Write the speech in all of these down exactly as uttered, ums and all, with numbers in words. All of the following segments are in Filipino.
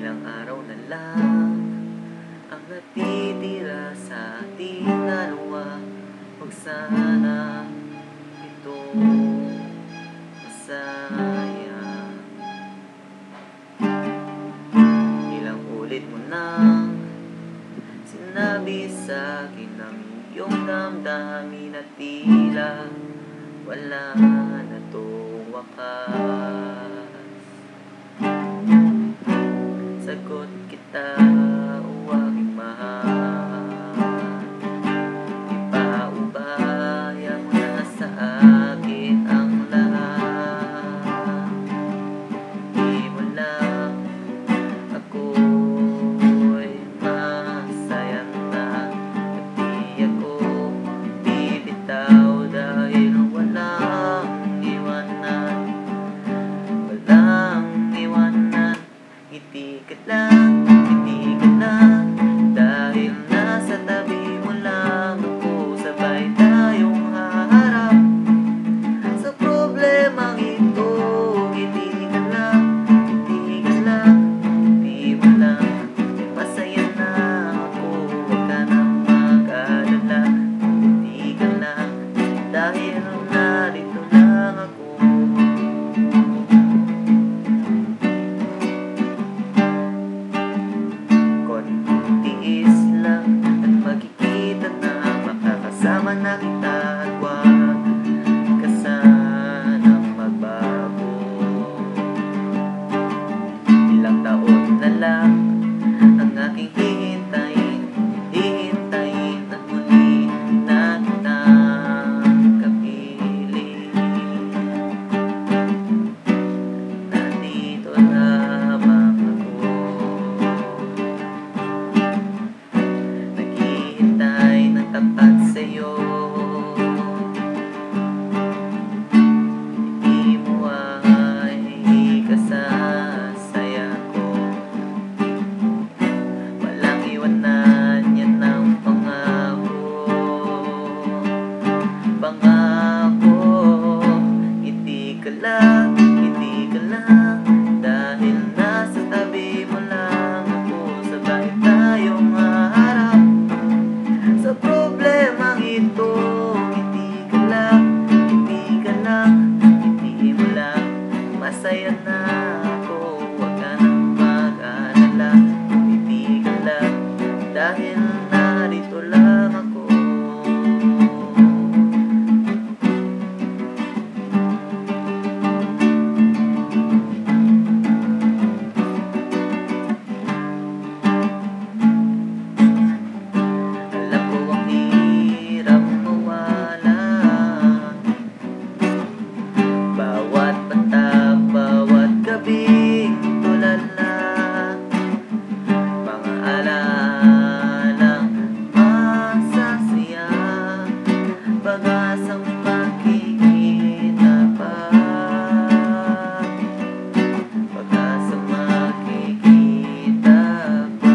Ilang araw na lang ang natitira sa ating dalawa. Huwag sana ito masaya. Ilang ulit mo nang sinabi sa'kin ang iyong damdamin at tila wala na tong wakas. Sagot kita, o aking mahal, ipaubaya mo na sa akin ang lahat. Di mo lang ako'y masaya na, at di ako bibitaw dahil walang iwanan. Walang iwanan. Ngiti ka lang, ngiti ka lang, dahil nasa tabi mo lang ako. Sabay tayong haharap sa problemang ito. Ngiti ka lang, ngiti ka lang, ngiti mo lang, masaya na ako. Huwag ka nang mag-alala. Ngiti ka lang, dahil narito lang ako. Tiis lang at makikita na makakasama na kita, at huwag ka sanang magbago. Ilang taon na lang ang aking hihintayin, hihintayin at muli na kitang kapiling. Nandito lamang ako, naghihintay ng tapat sa'yo. Hindi mo ay kasasaya ko. Walang iwanan, yan ang pangako. Pangako, ngiti ka lang, ngiti ka lang, dahil nasa tabi mo lang ako. Sabay tayong haharap sa problemang ito. Ngiti ka lang, ngiti ka lang, ngiti mo lang, masaya na ako. Huwag ka nang mag-alala. Ngiti ka lang, dahil narito lang ako. Alam ko ang hirap mawala, bawat patak, bawat gabing tulala, mga alaalang masasaya, pag-asang makikita pa, pag-asang makikita pa.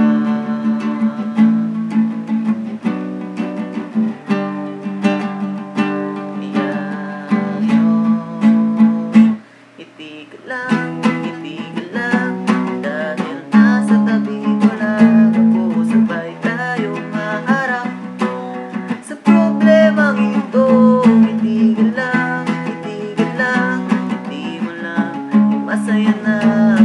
Ngiti ka lang, ngiti ka lang, dahil nasa tabi mo lang ako. Sabay tayong haharap sa problemang ito. Ngiti ka lang, ngiti ka lang, ngiti mo lang, masaya na